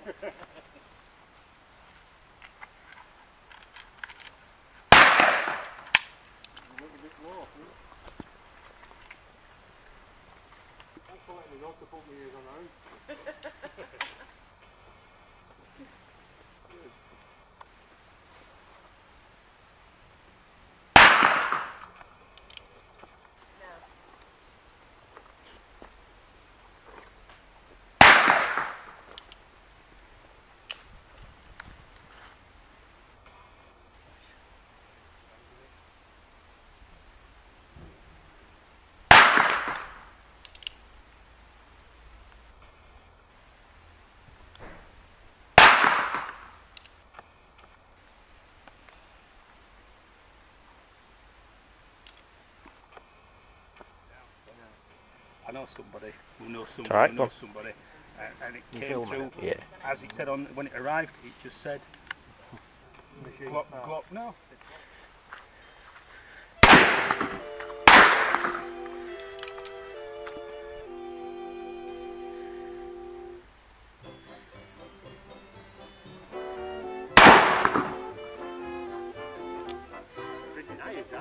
bit low. I'm letting me not to put my ears on now. I know somebody who knows somebody who knows somebody, and it came through, as it said on when it arrived, it just said, Glock, no. Pretty nice, huh?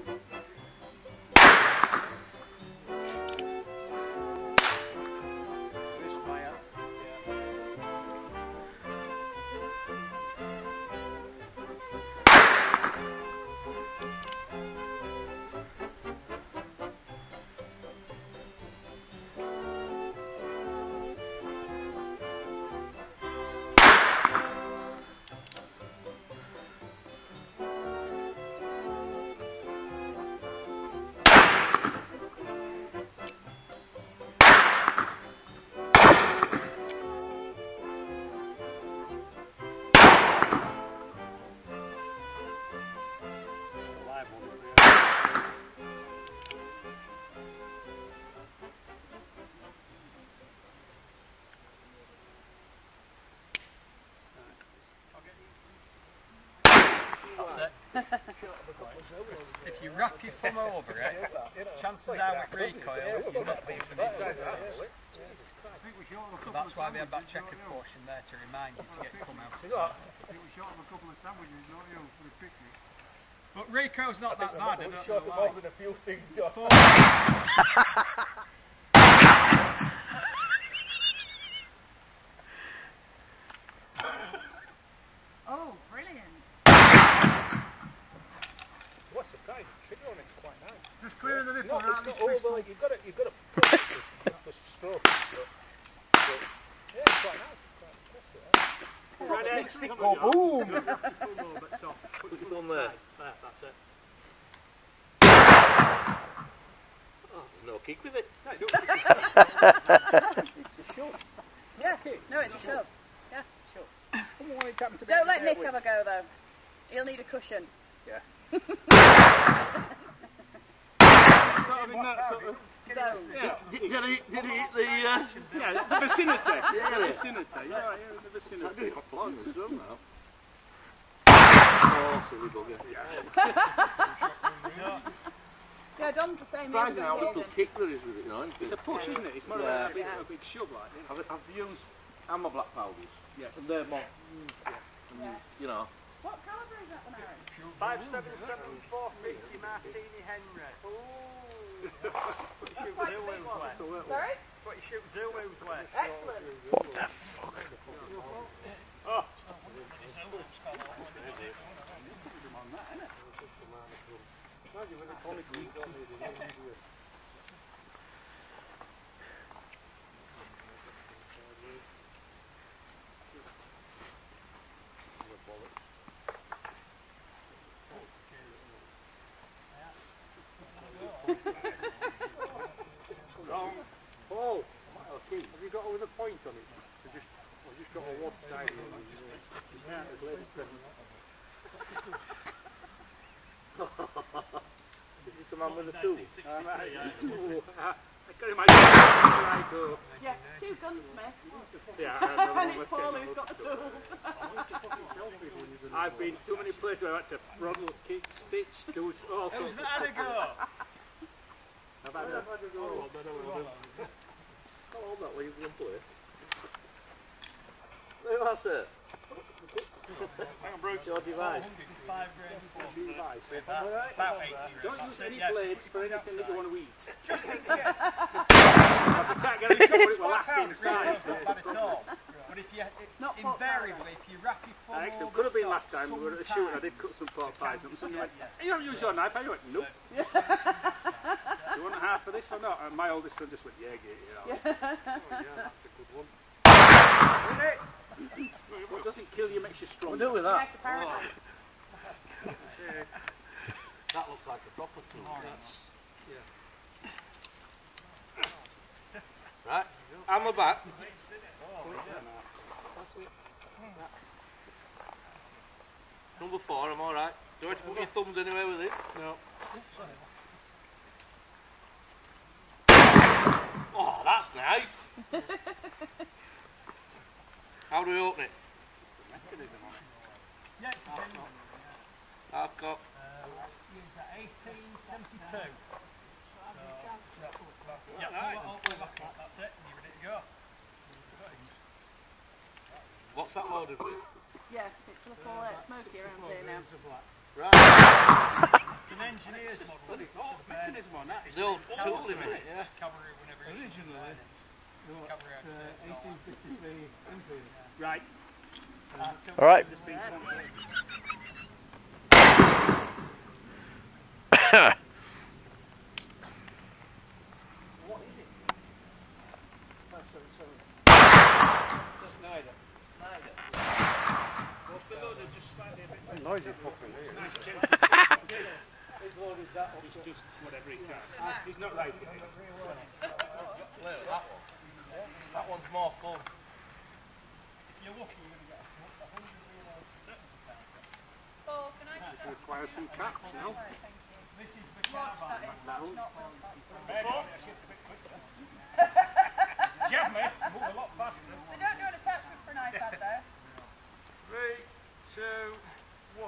If you wrap your thumb over it, chances are with recoil you'll not lose from inside. So that's why we have that checkered portion there to remind you to get your thumb out. But recoil's not that bad, I don't know why. Oh, brilliant. What's the price? The trigger on it's quite nice. Just clearing the nipple out. It's not over, you've got to push this, the stroke. But, yeah, it's quite nice. Right next stick, go boom! Put your thumb there. There, that's it. Oh, no kick with it. No, it's a shove. Yeah, no, it's a shove. Yeah. Shove. Don't let Nick have a go though. He'll need a cushion. Yeah. Sort of in that sort of zone. Yeah. Did he hit the the vicinity? Yeah, the vicinity. Yeah, right here in the vicinity. I do it flying this room now. Oh, silly bugger. Yeah, Don's the same. Surprising how little kick there is with it, you know. It's a push, isn't it? It's more like a big shove, like. I've used Hammer Black powders. Yes. And they're more, you know. What calibre is that one, Aaron? 577 450 Martini Henry. Ooh. That's what you shoot Zulu's with. Sorry? That's what you shoot Zulu's with. Excellent. What the fuck? Oh. Oh, okay. Have you got with a point on it? I've just got a one side of it. Is this the man with the tool? Yeah, two gunsmiths. Yeah, And it's Paul who's got the tools. I've been too many places where I had to throttle, kick, stitch, do all sorts of stuff. Had a go. I've had a go. Hold that way, you can play. Who was it? Hang on, Bruce. Your device. 5 grand slot. About 80. Don't use any blades for anything that you want to eat. Just in case. I can't get in trouble, it will last inside. Not bad at all. But if you, invariably, if you wrap your phone Excellent. Could have been last time we were at the shoot and I did cut some pork pies up. Somebody went, you don't use your knife, I went, nope. You want half of this or not? And my oldest son just went, yeah, get it out. Oh yeah, that's a good one. What doesn't kill you makes you stronger. We'll do with that. Yes, apparently. That looks like a proper tool. Right, hammer back. Number 4, I'm alright. Do you want to put your thumbs anywhere with it? No. Oh, that's nice. How do we open it? Yeah, it's a I've got. last year's at 1872. Yeah, Right. all the way back up, that's it, and you're ready to go. What's that loaded with? Yeah, it's a little smoky around here now. Right. It's an engineer's model. It's Oh, mechanism on that. The old tool in it, yeah. Cavalry whenever originally cavalry had certain Right. All right. Noisy fucking here. He's just whatever he can. He's not right. That one's more fun. If you're lucky, you're going to get a 100 euro. Paul, can I just Require some caps now. This is the caravan. Jab me. Move a lot faster. They don't do an attachment for an iPad though. 3, 2, 1.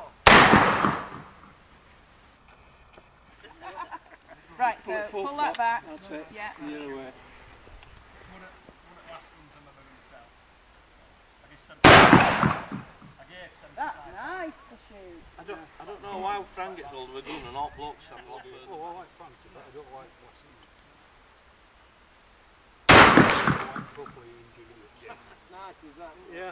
Right, so pull that back. That's it. Yeah. The other way. One of the last ones I'm ever going to sell. I gave 75. That's nice to shoot. I don't know why Frank gets hold of a gun and all blokes have got Oh, I like fancy, but I don't like what's in it. Properly engineered. Yes. It's nice, is that? Yeah.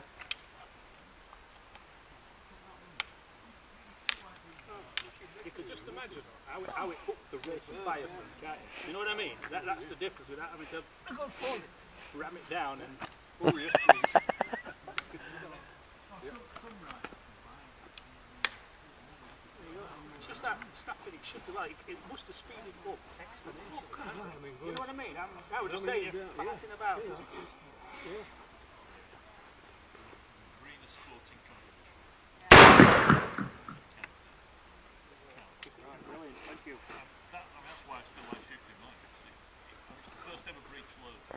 You could just imagine how it hooked the rope and fire from, can't you? You know what I mean? That's the difference without having to ram it down and... Oh yes, please. It's just that stuff that it should be like, it must have speeded up exponentially. You know what I mean? I was just saying, nothing about it. Brilliant, thank you. That's why I still like shooting mine. It's the first ever breech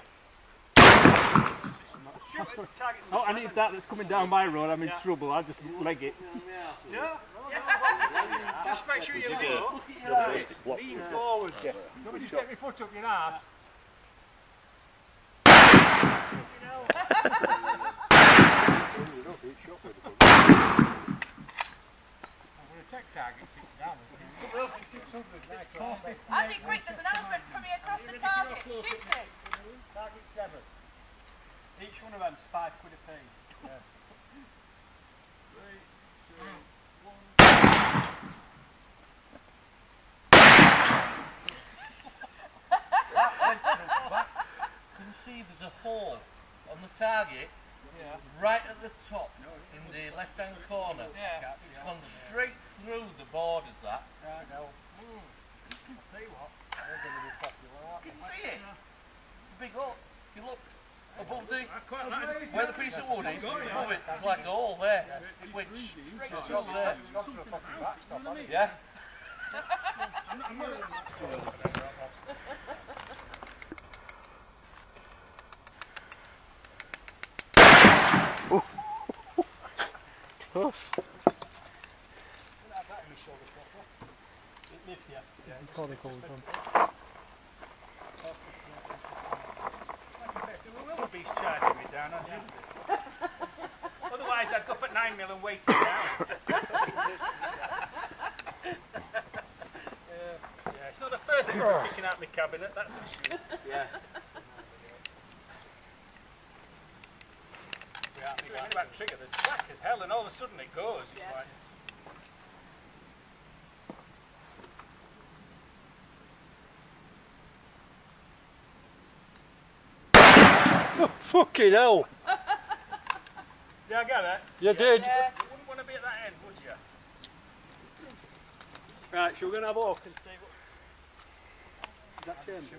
load. Oh, I need that that's coming down my road. I'm in trouble. I'll just leg it. Yeah. Just make sure you lean forward. Yes. Don't just get my foot up your arse. Tech target 6 down. Andy, quick, there's an elephant coming across the target. Shoot it. Target 7. Each one of them's £5 a piece. Yeah. 3, 2, 1. Can you see there's a hole on the target right at the top in the left hand corner? Yeah. It's gone straight through the borders that. I know. Tell you what, they're going to be popular, aren't You can see it. Big hole. If you look above the where the piece of wood is, above it, there's like a hole there, which is up there. Yeah. Close. Probably called them. The wildebeest charging me down on you. Otherwise, I'd go for 9mm and weight it down. Yeah, it's not the first thing I'm picking out my cabinet, that's for sure. Yeah. It's like trigger, there's slack as hell, and all of a sudden it goes. It's like. Oh, fucking hell! Yeah, I get it. You did. You wouldn't want to be at that end, would you? Right, so we're going to have a look and see what... Is that changed?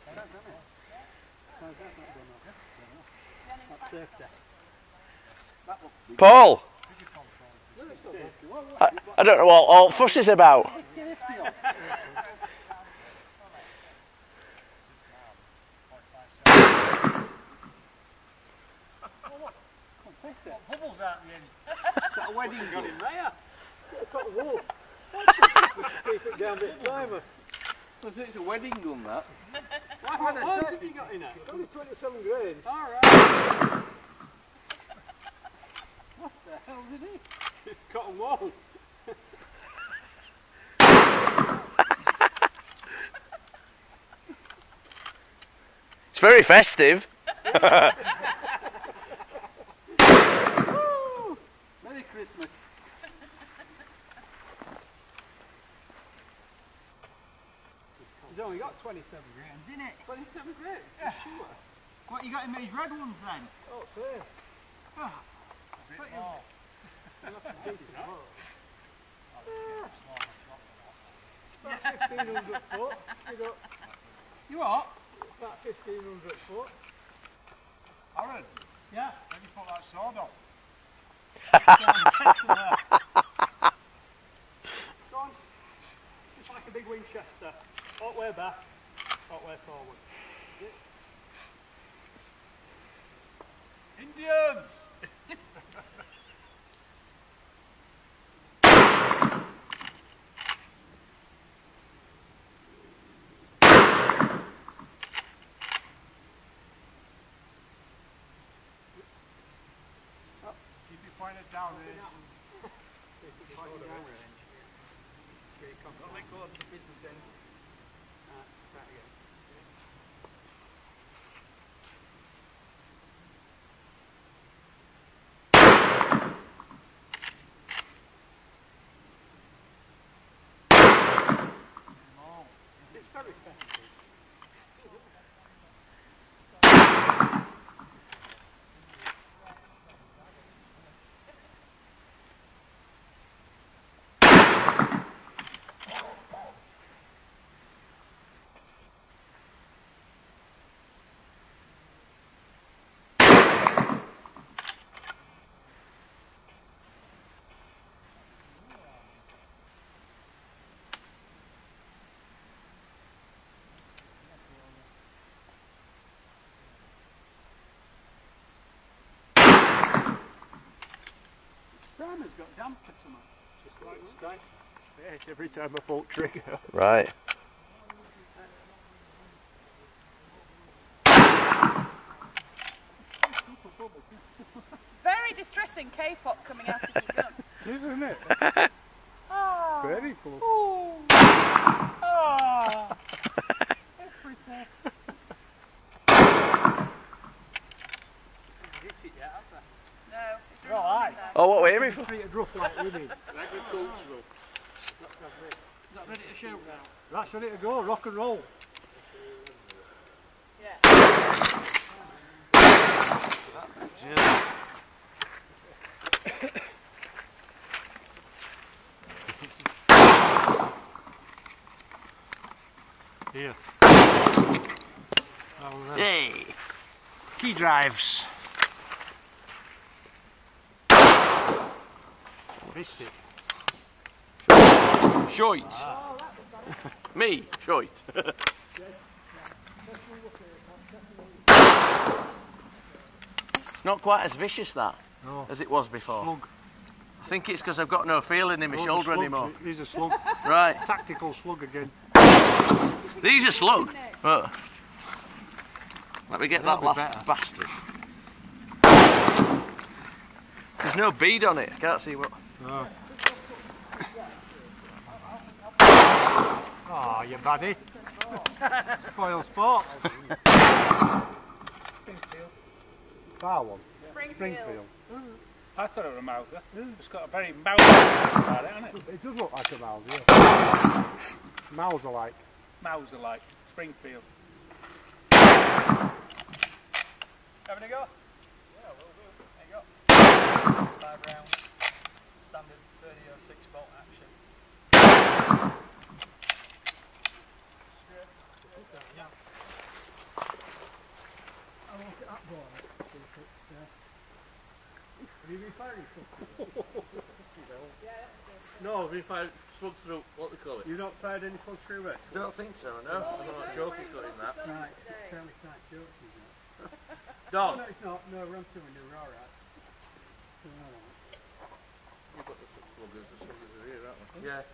That's safety. Paul! I don't know what all fuss is about. Bubbles out the end. Is that a wedding gun in there? It's got a wall. Keep it down a bit timer. It's a wedding gun, that. What have you got in it? It's only 27 grains. Alright. What the hell is it? It's cotton wool. It's very festive. Merry Christmas. He's only got 27 grains in it. 27 grains? Yeah. Sure. What you got in these red ones then? Oh, fair. Oh, a bit more. About 1,500 foot. You what? About 1,500 foot. Aaron? Yeah? Where do you put that sword on? Go on. Just like a big Winchester. Hot way back, hot way forward. Indians! Keep it pointed down range. Keep it pointed down range. Don't let go of the business end. Right again. It's very festive. Primer's got damp or something. Just like strike face every time I pull trigger. Right. It's very distressing K-pop coming out of your gun. It is, isn't it? Oh. Very close. Oh. Oh. Pretty. No, it's really Right. Oh, what were we aiming for? Treated rough like we did. Agricultural. Is that ready to shoot now? That's ready to go, rock and roll. Yeah. Here. Hey. Key drives. Missed it. Shite. Me, shite. It's not quite as vicious that as it was before. Slug. I think it's because I've got no feeling in my shoulder anymore. These are slug. Right. Tactical slug again. These are slug. Oh. Let me get that last bastard. There's There's no bead on it. I can't see what. No. Oh, you baddie. Spoil sport. Springfield. Far one. Springfield. I thought it was a Mauser. It's got a very Mauser about it, hasn't it? It does look like a Mauser. Yeah. Mauser like. Mauser like. Springfield. Having a go? Yeah, will do. There you go. 5 rounds. Standard 30-06 bolt action. Straight. Yeah. I'll look at that ball. Have you been firing something? No, we fired slugs through, what they call it. You've not fired any slugs through this? Don't think so, no. I'm not joking cutting that. Right, it's fairly tight joke, isn't it? Don! No, it's not. No, we're on 2 and we're alright. You've got the sluggers are here, haven't we? Yeah.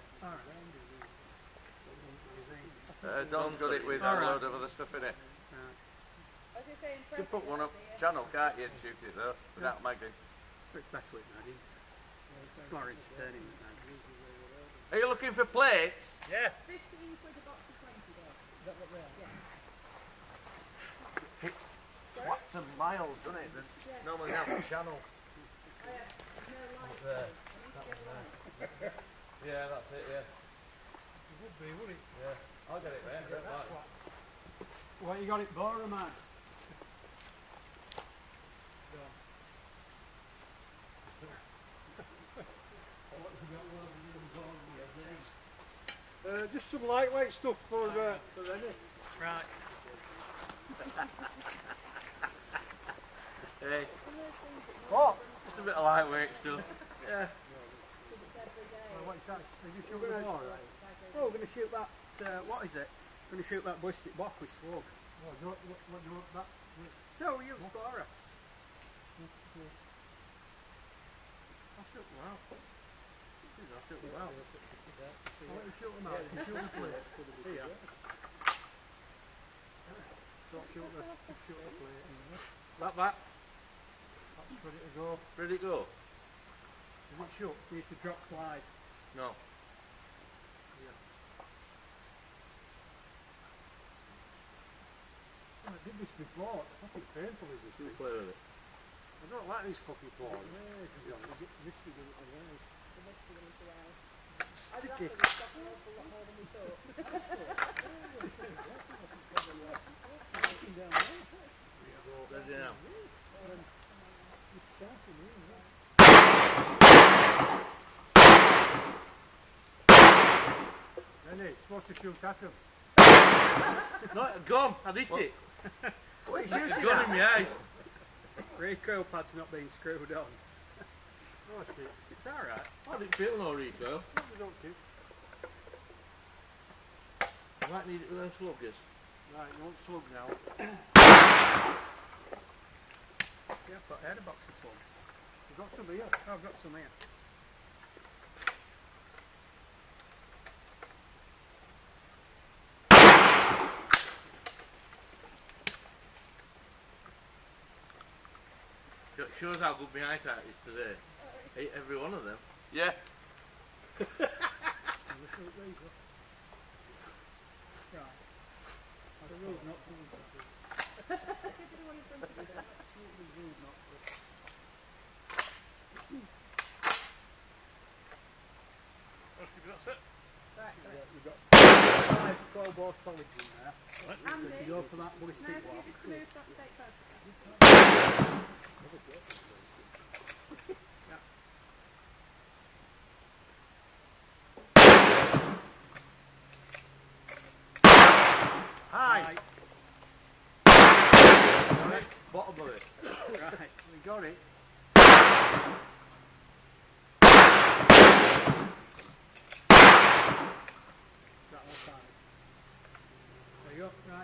Don's got it with a load of other stuff in it. You can put one up channel, can't you, and shoot it though, without magging. It's better with Maddie. It's more entertaining with Maddie. Are you looking for plates? Yeah. 15 quid a box of 20 though. Yeah. Lots of miles, doesn't it? There's normally have a channel. Up there. That one there. Yeah, that's it, yeah. It would be, wouldn't it? Yeah. I'll get it, mate. What, you got it, Bora, man? Just some lightweight stuff for Rennie. Right. Hey. What? Just a bit of lightweight stuff. Yeah. What is that? Are you shooting the ball, right? Oh, we're going to shoot that, what is it? We're going to shoot that ballistic block with slug. What do you want that? No, we use Bora. I'll shoot them out. I'll shoot them out. I'll let you shoot them out. You shoot the plate. Here. Don't shoot the plate. Like that. That's ready to go. Ready to go? Is it shoot? You need to drop slide. No. I did this before. It's fucking painful, is this? You play with it. I don't like these fucking balls. Yes, to be honest. Misty does it otherwise. Sticky. Ready now. Rennie, it's supposed to shoot at him. No, gone. I did it. What are you It's shooting gone at? in my eyes. Recoil pad's not being screwed on. Oh shit. It's alright. I didn't feel no recoil. We don't do. I might need it with them sluggers. Right, you want slug now. Yeah, I've got air box of slug. I've got some here. Oh, I've got some here. It shows how good my eyesight is today. Ate every one of them. Yeah. That's it. We've got 5 12-bore solids in there. So if you go for that ballistic block. Hi. Right. Bottom of it. Right, we got it. That one fine. There you go, right.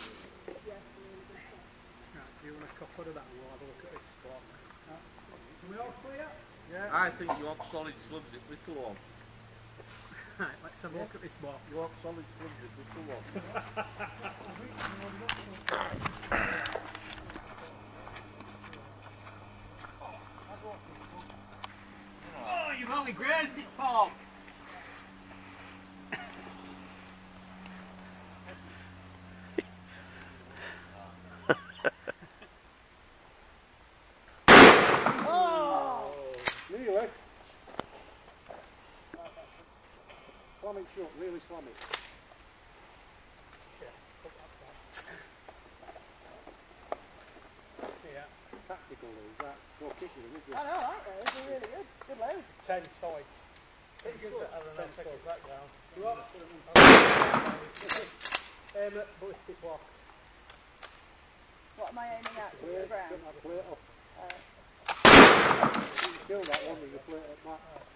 Right, do you want a couple of that and we'll have a look at this spot? Right. Yeah. I think you want solid slugs at little one. Right, let's have a look at this box. You want solid slugs at little one. Oh, you've only grazed it, Paul. Really? Slam it shut, really slam it. Yeah, tactical is that. No kicking them, is it? I know, right there. They're really good. Good load. 10 sides. It's good to have a nice technical background. Aim at ballistic block. What am I aiming at? To the ground? Plate up. You kill that one with the plate at that.